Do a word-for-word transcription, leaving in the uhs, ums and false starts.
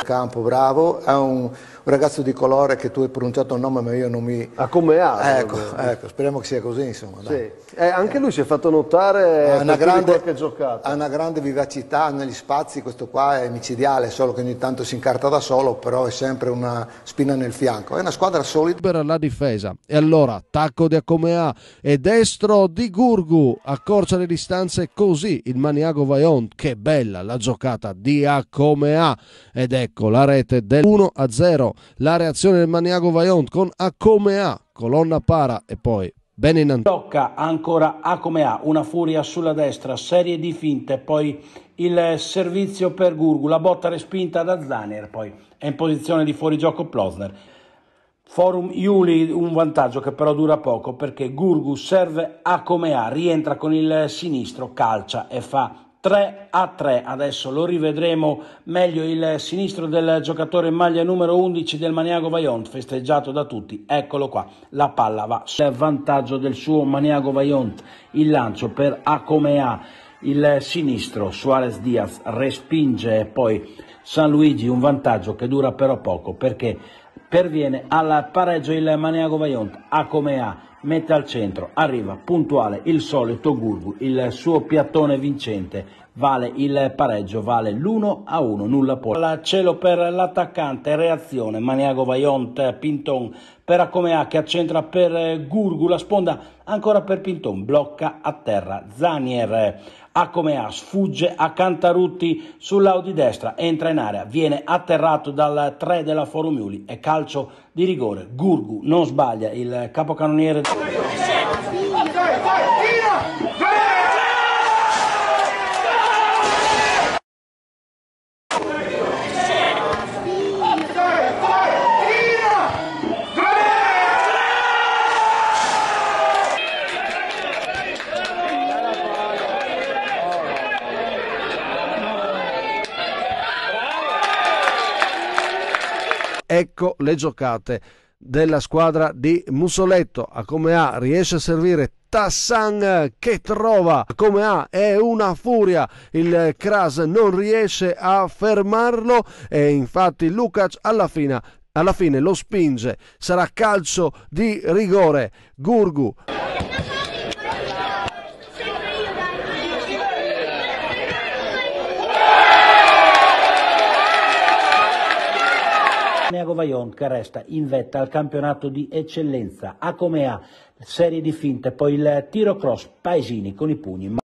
campo, bravo, è un, un ragazzo di colore che tu hai pronunciato il nome ma io non mi... Ah, come ha? Ecco, ecco, speriamo che sia così, insomma. Dai. Sì. Eh, anche lui si è fatto notare ha una, per grande, qualche giocata. ha una grande vivacità negli spazi, questo qua è micidiale, solo che ogni tanto si incarta da solo, però è sempre una spina nel fianco. È una squadra solida. Per la difesa. E allora, attacco di Acomea e destro di Gurgu, accorcia le distanze così il Maniago Vaillant. Che bella la giocata di Acomea, ed ecco la rete del uno a zero, la reazione del Maniago Vaillant con Acomea, colonna para e poi bene in anticipo. Tocca ancora Acomea, una furia sulla destra, serie di finte, poi il servizio per Gurgu, la botta respinta da Zanier, poi è in posizione di fuorigioco Plosner. Forum Iuli un vantaggio che però dura poco perché Gurgu serve Acomea, rientra con il sinistro, calcia e fa tre a tre. Adesso lo rivedremo meglio il sinistro del giocatore in maglia numero undici del Maniago Vaillant, festeggiato da tutti. Eccolo qua, la palla va sul vantaggio del suo Maniago Vaillant, il lancio per Acomea, il sinistro, Suarez Diaz respinge, e poi San Luigi un vantaggio che dura però poco perché perviene al pareggio il Maniago Vaillant. Acomea mette al centro, arriva puntuale il solito Gurgu, il suo piattone vincente, vale il pareggio, vale l'uno a uno, nulla poi. Al cielo per l'attaccante, reazione, Maniago Vaillant, Pinton per Acomea che accentra per Gurgu, la sponda ancora per Pinton, blocca a terra, Zanier, Acomea sfugge a Cantarutti sull'Audi destra, entra in area, viene atterrato dal tre della Forum Iuli e calcio di rigore. Gurgu non sbaglia, il capocannoniere. Ecco le giocate della squadra di Mussoletto. Acomea riesce a servire Tassan che trova, Acomea è una furia, il Kras non riesce a fermarlo e infatti Lukac alla fine, alla fine lo spinge, sarà calcio di rigore. Gurgu. Maniago Vaillant che resta in vetta al campionato di eccellenza. Acomea, serie di finte, poi il tiro cross, Paesini con i pugni.